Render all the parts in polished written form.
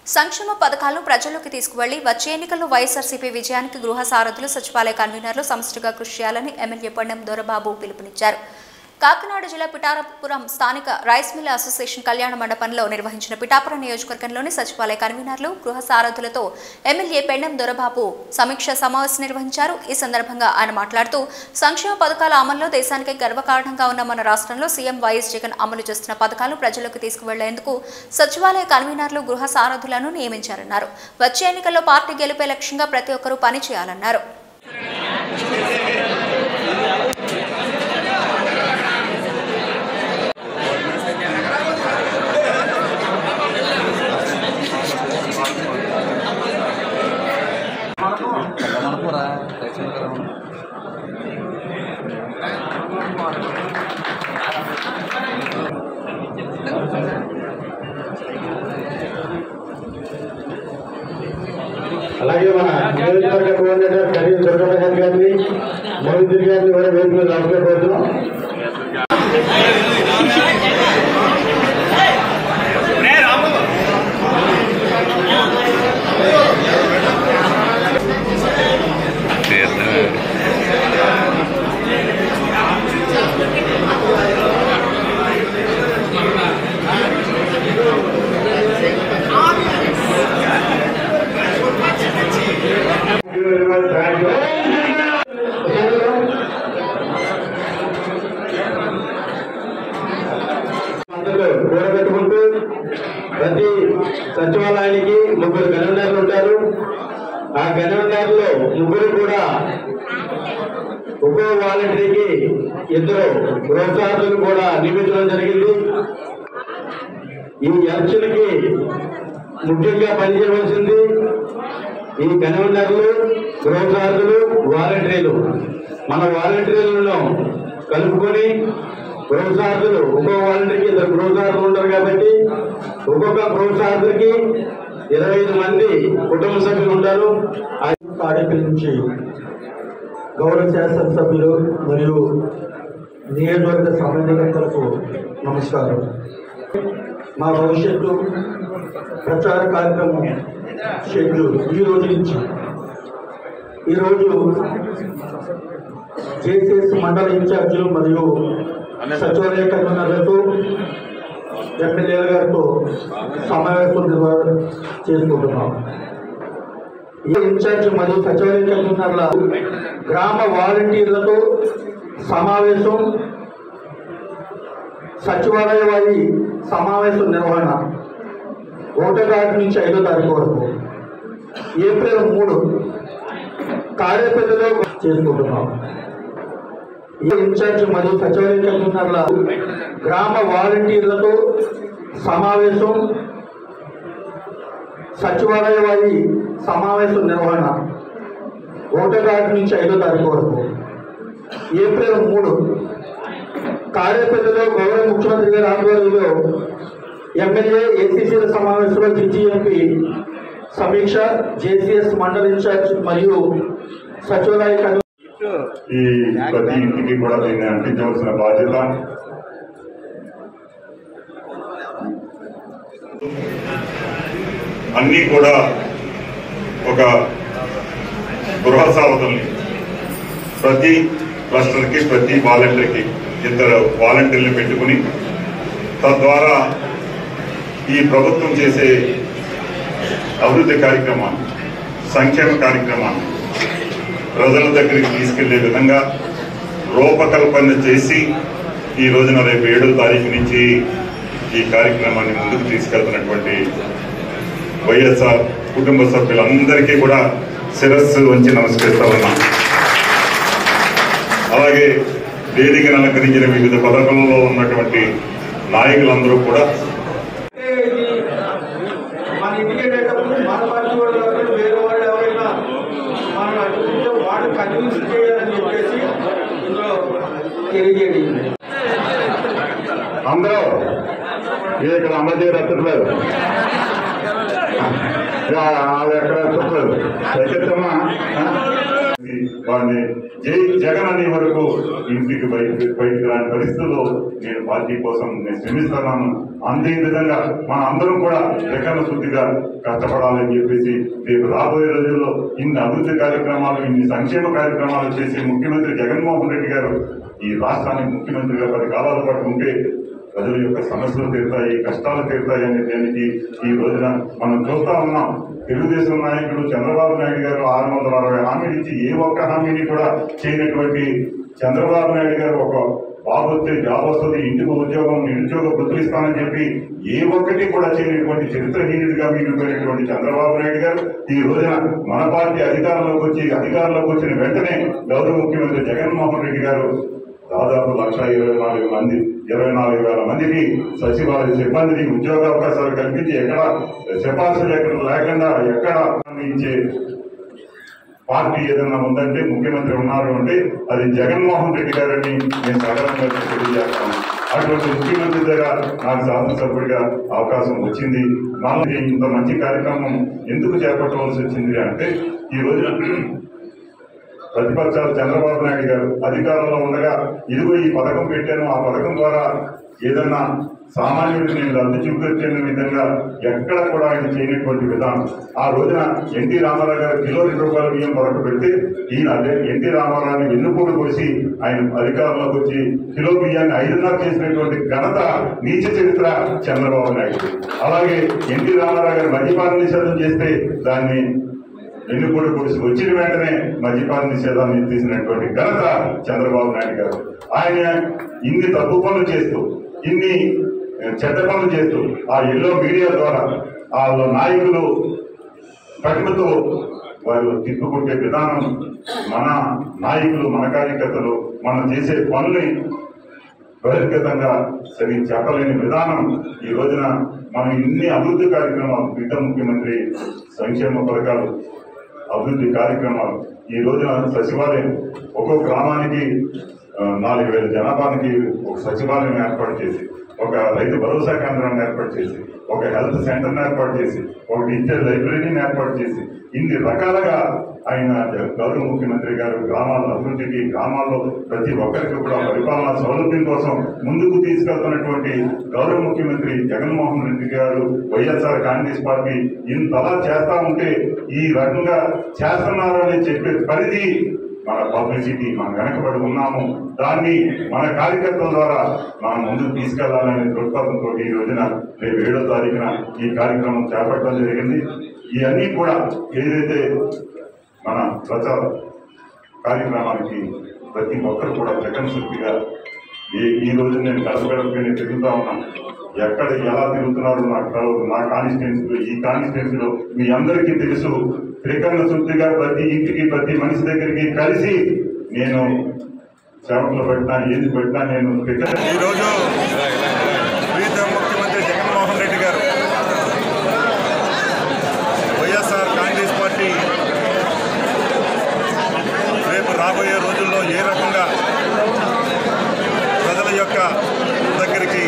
సంక్షేమ పథకాలను ప్రజల్లోకి తీసుకువెళ్లి వచ్చే ఎన్నికల్లో వైఎస్ఆర్సీపీ విజయానికి గృహ సారథులు సచివాలయ కన్వీనర్లు సమష్టిగా కృషి చేయాలని ఎమ్మెల్యే పెండెం దొరబాబు పిలుపునిచ్చారు. కాకినాడ జిల్లా పిఠాపురం స్థానిక రైస్ మిల్ అసోసియేషన్ కళ్యాణ మండపంలో నిర్వహించిన పిఠాపురం నియోజకవర్గంలోని సచివాలయ కన్వీనర్లు గృహ సారథులతో ఎమ్మెల్యే పెండెం దొరబాబు సమీక్ష సమావేశం నిర్వహించారు. ఈ సందర్భంగా ఆయన మాట్లాడుతూ సంక్షేమ పథకాల అమల్లో దేశానికి గర్వకారణంగా ఉన్న మన రాష్ట్రంలో సీఎం వైఎస్ జగన్ అమలు చేస్తున్న పథకాలు ప్రజలకు తీసుకువెళ్లేందుకు సచివాలయ కన్వీనర్లు గృహ సారథులను నియమించారన్నారు. వచ్చే ఎన్నికల్లో పార్టీ గెలుపే లక్ష్యంగా ప్రతి ఒక్కరూ పనిచేయాలన్నారు. అలాగే మన నియోజకవర్గ కోఆర్డినేటర్ కరీం దుర్గాప్రసాద్ గారిని మోహితుల్ గారిని కూడా వేదిక మీద రాసుకోబోతున్నాం. కూడబెట్టుకుంటూ ప్రతి సచివాలయానికి ముగ్గురు కన్వీనర్లు ఉంటారు. ఆ కన్వీనర్లు ముగ్గురు కూడా ఒక్కో వాలంటీర్కి ఇద్దరు గృహసారథులు కూడా నియమించడం జరిగింది. ఈ ఎలక్షన్కి ముఖ్యంగా పనిచేయవలసింది ఈ కన్వీనర్లు, గృహసారథులు, వాలంటీర్లు. మన వాలంటీర్లను కలుపుకొని గృహసారథులు ఒక్కో వాలంటీర్కి ఇద్దరు గృహసారథులు ఉంటారు కాబట్టి ఒక్కొక్క గృహసారథులకి 25 మంది కుటుంబ సభ్యులు ఉంటారు. తాడేపల్లి నుంచి గౌరవ శాసనసభ్యులు మరియు నియోజకవర్గ సమన్వయకర్తలకు నమస్కారం. మా భవిష్యత్తు ప్రచార కార్యక్రమం షెడ్యూల్ ఈ రోజు నుంచి ఈరోజు జేసీఎస్ మండల ఇన్ఛార్జీలు మరియు సచివాలయ కన్వీనర్లతో ఎమ్మెల్యేల గారితో సమావేశం నిర్వహణ చేసుకుంటున్నాం. ఈ ఇన్ఛార్జి మరియు సచివాలయ కన్వీనర్ల గ్రామ వాలంటీర్లతో సమావేశం, సచివాలయ వారి సమావేశం నిర్వహణ 1వ తారీఖు నుంచి 5వ తారీఖు వరకు ఏప్రిల్ 3 తాడేపల్లిలో చేసుకుంటున్నాం. ఈ ఇన్ఛార్జి మరియు సచివాలయ కన్వీనర్ల గ్రామ వాలంటీర్లతో సమావేశం, సచివాలయ వారి సమావేశం నిర్వహణ 1వ తారీఖు నుంచి 5వ తారీఖు వరకు ఏప్రిల్ 3 తాడేపల్లిలో గౌరవ ముఖ్యమంత్రి గారి ఆధ్వర్యంలో ఎమ్మెల్యే ఏసీసీల సమావేశంలో జీజీఎంపీ సమీక్ష, జేసీఎస్ మండల ఇన్ఛార్జ్ మరియు సచివాలయ ఈ ప్రతి ఇంటికి కూడా దీన్ని అందించవలసిన బాధ్యత అన్నీ కూడా ఒక గృహ సారథుల్ని ప్రతి క్లస్టర్కి, ప్రతి వాలంటీర్కి 2 వాలంటీర్లు పెట్టుకుని తద్వారా ఈ ప్రభుత్వం చేసే అభివృద్ధి కార్యక్రమాన్ని, సంక్షేమ కార్యక్రమాన్ని ప్రజల దగ్గరికి తీసుకెళ్లే విధంగా రూపకల్పన చేసి ఈ రోజున రేపు 7వ తారీఖు నుంచి ఈ కార్యక్రమాన్ని ముందుకు తీసుకెళ్తున్నటువంటి వైఎస్ఆర్ కుటుంబ సభ్యులందరికీ కూడా శిరస్సు వంచి నమస్కరిస్తా ఉన్నాం. అలాగే వేదికను అలంకరించిన వివిధ పథకాలలో ఉన్నటువంటి నాయకులందరూ కూడా అందరూ ఇక్కడ అమలు చేయట్లేదు, ఎక్కడ చెప్పలేదు. వాడిని జై జగన్ అనే వరకు ఇంటికి బయటికి రాని పరిస్థితుల్లో నేను పార్టీ కోసం నేను శ్రమిస్తున్నాను. అంతే విధంగా మన అందరం కూడా జగన్ శుద్ధిగా కష్టపడాలని చెప్పేసి రేపు రాబోయే రోజుల్లో ఇన్ని అభివృద్ధి కార్యక్రమాలు, ఇన్ని సంక్షేమ కార్యక్రమాలు చేసి ముఖ్యమంత్రి జగన్మోహన్ రెడ్డి గారు ఈ రాష్ట్రానికి ముఖ్యమంత్రిగా 10 కాలాల పాటు ఉంటే ప్రజల యొక్క సమస్యలు తీరుతాయి, కష్టాలు తీరుతాయి అనే దానికి ఈ రోజున మనం చూస్తా ఉన్నాం. తెలుగుదేశం నాయకుడు చంద్రబాబు నాయుడు గారు 660 హామీలు ఇచ్చి ఏ ఒక్క హామీని కూడా చేయనటువంటి చంద్రబాబు నాయుడు గారు ఒక బాబు వస్తే జాబ్ వస్తుంది, ఇంటికి ఉద్యోగం, నిరుద్యోగ వృత్తులు ఇస్తానని చెప్పి ఏ ఒక్కటి కూడా చేయనటువంటి చరిత్రహీనుడిగా మిగిలిపోయినటువంటి చంద్రబాబు నాయుడు గారు ఈ రోజున మన పార్టీ అధికారంలోకి వచ్చిన వెంటనే గౌరవ ముఖ్యమంత్రి జగన్మోహన్ రెడ్డి గారు దాదాపు 1,24,000 మందికి సచివాలయ సిబ్బందికి ఉద్యోగ అవకాశాలు కల్పించి ఎక్కడ సిఫార్సు లేకుండా ఎక్కడ ఇచ్చే పార్టీ ఏదైనా ఉందంటే, ముఖ్యమంత్రి ఉన్నారు అంటే అది జగన్మోహన్ రెడ్డి గారని నేను సాధారణంగా తెలియజేస్తాను. అటువంటి ముఖ్యమంత్రి దగ్గర నాకు శాసనసభ్యుడిగా అవకాశం వచ్చింది. మళ్ళీ ఇంత మంచి కార్యక్రమం ఎందుకు చేపట్టవలసి వచ్చింది అంటే, ఈ రోజున ప్రతిపక్షాలు చంద్రబాబు నాయుడు గారు అధికారంలో ఉండగా ఇదిగో ఈ పథకం పెట్టాను, ఆ పథకం ద్వారా ఏదన్నా సామాన్యుడికి నేను లబ్ధి చూపించే విధంగా ఎక్కడ కూడా ఆయన చేయనటువంటి విధానం. ఆ రోజున ఎన్టీ రామారావు గారు కిలో ₹2 బియ్యం కొరకు పెడితే ఈయన అదే ఎన్టీ రామారావుని వెన్నుపోటు పోసి ఆయన అధికారంలోకి వచ్చి కిలో బియ్యాన్ని 5.5 చేసినటువంటి ఘనత నీచ చరిత్ర చంద్రబాబు నాయుడు. అలాగే ఎన్టీ రామారావు గారు మద్యపాన నిషేధం చేస్తే దాన్ని వెన్నుపోటు పొడిసి వచ్చిన వెంటనే మద్యపాన నిషేధాన్ని తీసినటువంటి ఘనత చంద్రబాబు నాయుడు గారు. ఆయన ఇన్ని తప్పు పనులు చేస్తూ, ఇన్ని చెడ్డ పనులు చేస్తూ ఆ ఎల్లో మీడియా ద్వారా వాళ్ళ నాయకులు ప్రతిమతో వారు తిప్పుకుంటే విధానం, మన నాయకులు, మన కార్యకర్తలు మనం చేసే పనుల్ని బహిర్గతంగా సరి చెప్పలేని విధానం. ఈ రోజున మనం ఇన్ని అభివృద్ధి కార్యక్రమాలు, బిడ్డ ముఖ్యమంత్రి సంక్షేమ పథకాలు, అభివృద్ధి కార్యక్రమాలు, ఈ రోజున సచివాలయం ఒక్కొక్క గ్రామానికి 4,000 జనాభానికి ఒక సచివాలయం ఏర్పాటు చేసి, ఒక రైతు భరోసా కేంద్రాన్ని ఏర్పాటు చేసి, ఒక హెల్త్ సెంటర్ని ఏర్పాటు చేసి, ఒక డిజిటల్ లైబ్రరీని ఏర్పాటు చేసి, ఇన్ని రకాలుగా ఆయన గౌరవ ముఖ్యమంత్రి గారు గ్రామాల అభివృద్ధికి, గ్రామాల్లో ప్రతి ఒక్కరికి కూడా పరిపాలనా సౌలభ్యం కోసం ముందుకు తీసుకెళ్తున్నటువంటి గౌరవ ముఖ్యమంత్రి జగన్మోహన్ రెడ్డి గారు, వైఎస్ఆర్ కాంగ్రెస్ పార్టీ ఇంతలా చేస్తా ఉంటే ఈ రకంగా చేస్తున్నారు అని చెప్పే పరిధి మన పబ్లిసిటీ, మనం వెనకబడి ఉన్నాము, దాన్ని మన కార్యకర్తల ద్వారా మనం ముందుకు తీసుకెళ్లాలనే దృక్పథంతో ఈ రోజున రేపు 7వ తారీఖున ఈ కార్యక్రమం చేపట్టడం జరిగింది. ఇవన్నీ కూడా ఏదైతే మన ప్రచార కార్యక్రమానికి ప్రతి ఒక్కరు కూడా జగన్ శక్తిగా ఈ రోజు నేను కలపగలిపి తిరుగుతా ఉన్నాను. ఎక్కడ ఎలా తిరుగుతున్నారో నాకు తెలియదు. నా కాన్స్టిట్యున్సీలో, ఈ కాన్స్టిట్యున్సీలో మీ అందరికీ తెలుసు, త్రికరణ శుద్ధిగా ప్రతి ఇంటికి, ప్రతి మనిషి దగ్గరికి కలిసి నేను సేవకులు పెట్టినా, ఏది పెట్టినా నేను ఈరోజు ప్రీతం ముఖ్యమంత్రి జగన్మోహన్ రెడ్డి గారు వైఎస్ఆర్ కాంగ్రెస్ పార్టీ రేపు రాబోయే రోజుల్లో ఏ రకంగా ప్రజల యొక్క దగ్గరికి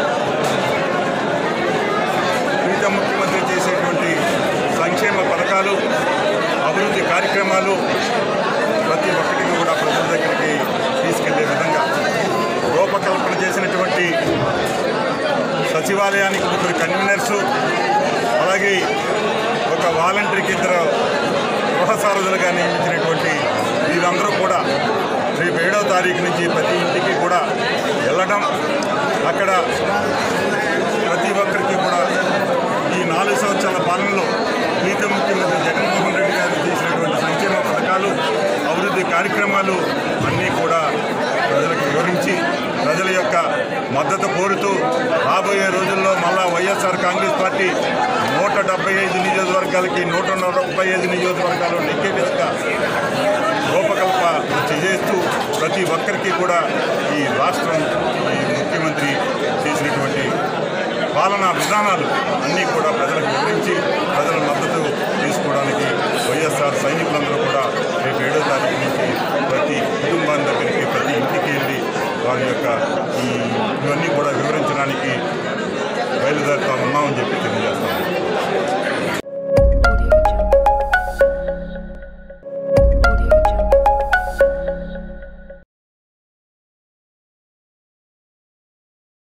ప్రీతం ముఖ్యమంత్రి చేసేటువంటి సంక్షేమ పథకాలు, అభివృద్ధి కార్యక్రమాలు ప్రతి ఒక్కటికి కూడా ప్రజల దగ్గరికి తీసుకెళ్లే విధంగా రూపకల్పన చేసినటువంటి సచివాలయానికి 3 కన్వీనర్సు, అలాగే ఒక వాలంటీర్కి 2 గృహ సారథులుగా నియమించినటువంటి వీరందరూ కూడా రేపు 7వ తారీఖు నుంచి ప్రతి ఇంటికి కూడా వెళ్ళడం, అక్కడ ప్రతి ఒక్కరికి కూడా ఈ 4 సంవత్సరాల పాలనలో ప్రీతం ముఖ్యమంత్రి జగన్మోహన్ రెడ్డి గారు చేసినటువంటి సంక్షేమ పథకాలు, అభివృద్ధి కార్యక్రమాలు అన్నీ కూడా ప్రజలకు వివరించి ప్రజల యొక్క మద్దతు కోరుతూ రాబోయే రోజుల్లో మళ్ళా వైఎస్ఆర్ కాంగ్రెస్ పార్టీ 175 నియోజకవర్గాలకి 145 నియోజకవర్గాలు నెక్కే విధంగా రూపకల్ప చేస్తూ ప్రతి ఒక్కరికి కూడా ఈ రాష్ట్రం, ఈ ముఖ్యమంత్రి చేసినటువంటి పాలనా విధానాలు అన్నీ కూడా ప్రజలకు వివరించి ప్రజల మద్దతు తీసుకోవడానికి వైఎస్ఆర్ సైనికులందరూ కూడా రేపు 7వ తారీఖు నుంచి ప్రతి కుటుంబాన్ని దగ్గరికి, ప్రతి ఇంటికి వెళ్ళి వారి యొక్క ఇవన్నీ కూడా వివరించడానికి